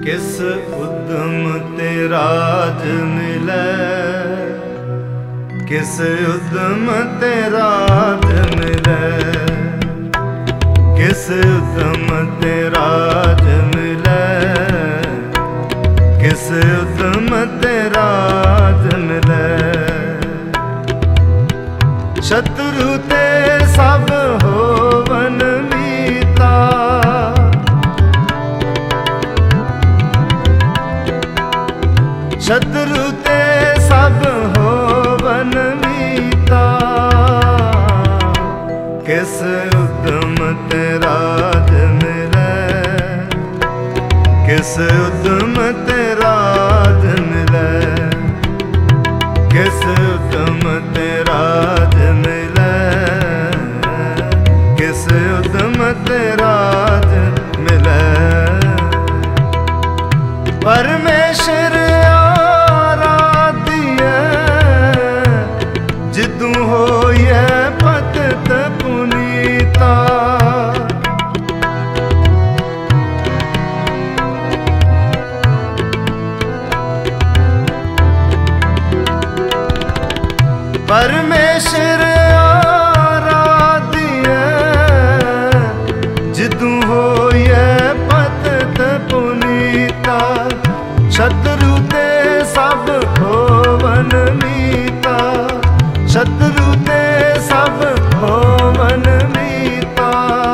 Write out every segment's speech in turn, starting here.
किस उद्यम ते राज मिले, किस उद्यम ते राज मिले, किस उद्यम ते राज मिले, किस उद्यम ते राज मिले। शत्रु ते सब होवन मीता, शत्रु ते सब होवन मीता, किस उद्यम ते राज मिले, किस उद्यम ते राज मिले, किस उद्यम ते राज मिले, किस उद्यम ते राज मिले। परमेश्वर जिदू हो ये पतित पुनीता, परमेश्वर आराध्य जिदू हो ये पतित पुनीता। शत्रु ते सब होवन मीता, शत्रु ते सब होवन मीता,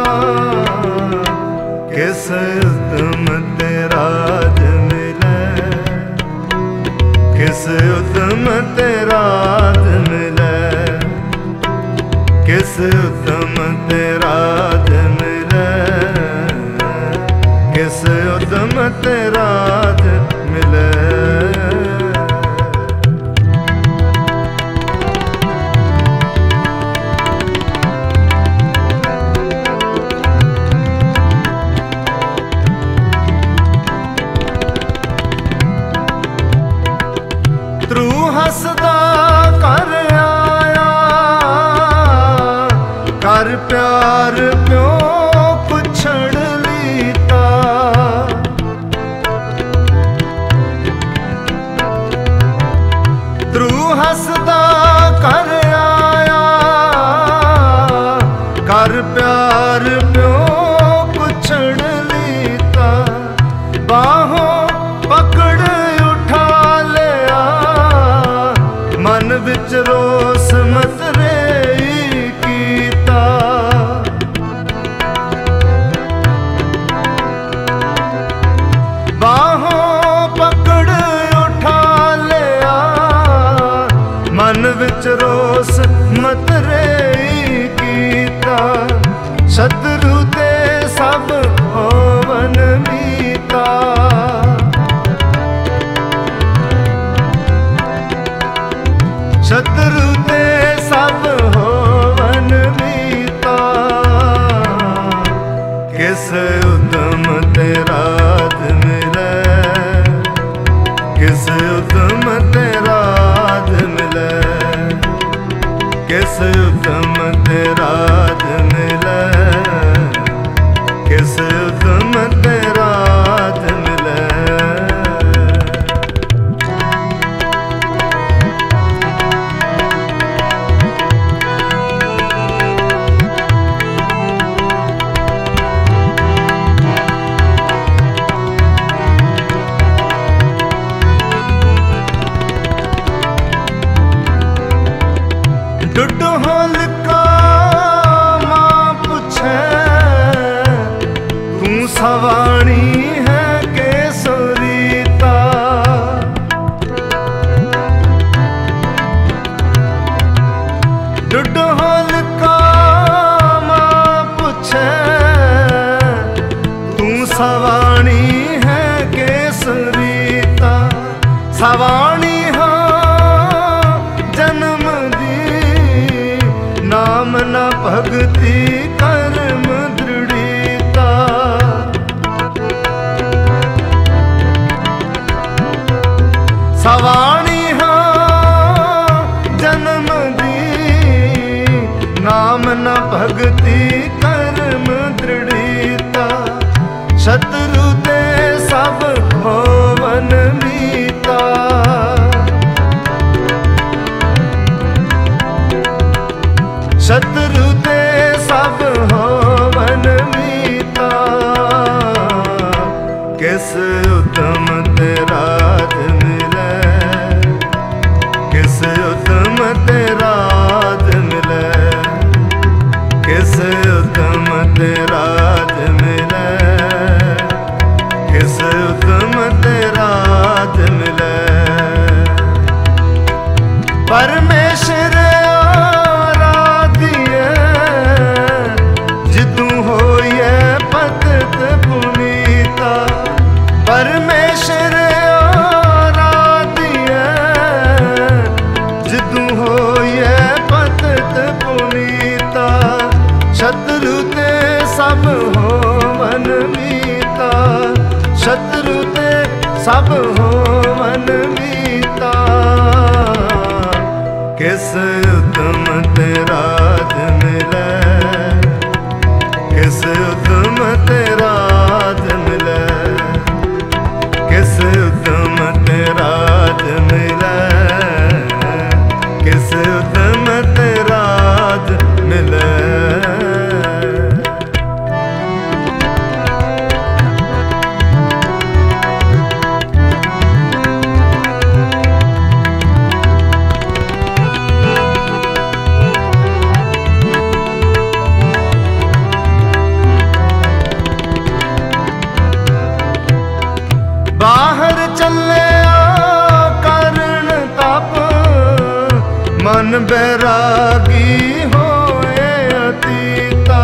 किस उद्यम ते राज मिले, किस उद्यम ते राज मिले, किस उद्यम ते राज मिले, किस उद्यम ते राज मिले। ध्रू हसदा कर आया, कर प्यार प्यों पुछड़ लीता। ध्रू हसदा कर आया, कर प्यार प्यों पुछड़ लीता। बाहों पकड़ मन विच रोस मत रे कीता। बाहों पकड़ उठा लिया, मन विच रोस मत रे कीता। शत्रु ते सब होवन मीता, शत्रु ते सब होवन मीता, किस उद्यम ते राज मिले, किस उद्यम ते राज मिले, किस उद्यम ते राज मिले, किस उद्यम ते राज मिले। डुड होल का मां पूछे, तू सवाणी है के सुरीता। डुड होल का मां पूछे, तू सवाणी है के सुरीता। सवाणी नाम न भगति कर्म दृढ़ीता। सवाणी जन्म दी, नाम न भगति कर्म दृढ़ीता। शत्रु ते सब सब होवन मीता। किस उद्यम ते राज मिलै, किस उद्यम ते राज मिलै, किस उद्यम ते राज मिलै, किस उद्यम ते राज मिलै। बाहर चलिया करन तप, मन बैरागी होए अतीता।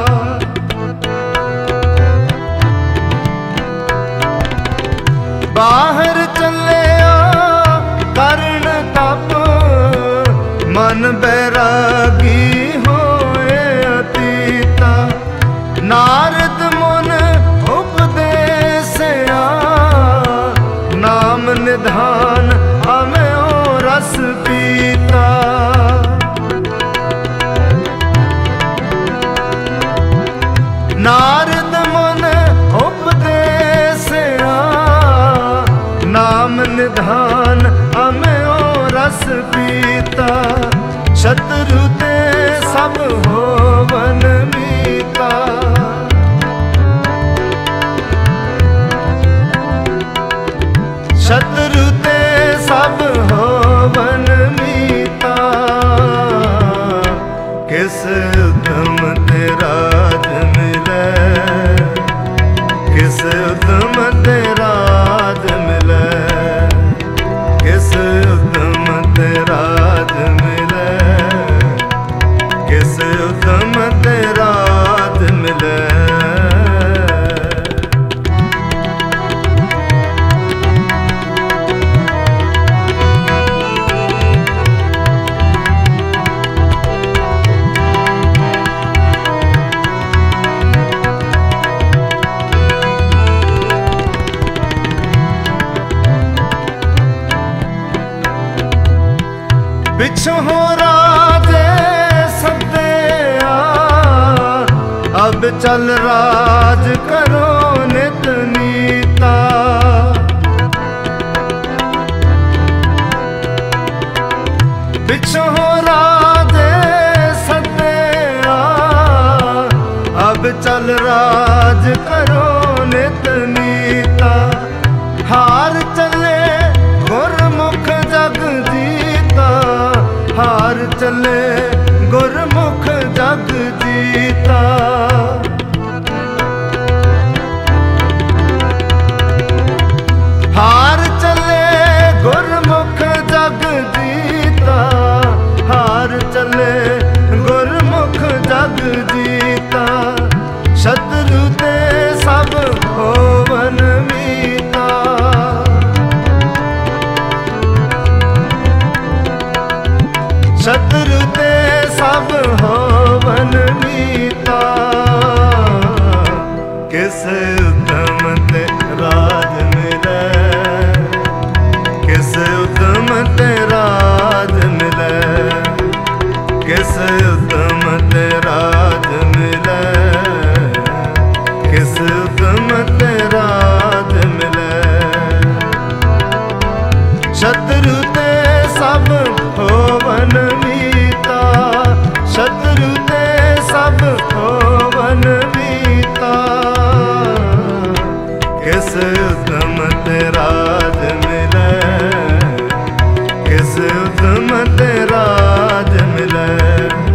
बाहर चलिया करन तप, मन बैरागी होए अतीता। नारद मुन उपदेसया, नाम निधान हमें ओ रस पीता। नारद मुन उपदेसया, नाम निधान हमें ओ रस पीता। शत्रु ते सब होवन मीता। शत्रु ते सब होवन मीता। किस उद्यम ते राज मिलै, किस उद्यम ते राज मिलै, किस उद्यम ते राज मिलै, किस उद्यम ते राज मिलै। पिछों राजे सद्या, अब चल राज करो नित नीता। पिछों राजे सद्या, अब चल राज करो नित नीता। हार चले गुरमुख जग जीता, हार चले गुरमुख जग जीता। हार चले गुरमुख जग जीता, हार चले गुरमुख जग जीता। शत्रु ते सब होवन मीता। शत्रु ते सब होवन मीता। किस उद्यम ते राज मिलै, किस उद्यम ते राज मिलै, किस उद्यम ते राज मिलै, किस उद्यम ते राज मिलै। शत्रु ते सब होवन मीता। शत्रु ते सब होवन मीता। किस उद्यम ते राज मिलै, किस उद्यम ते राज मिलै।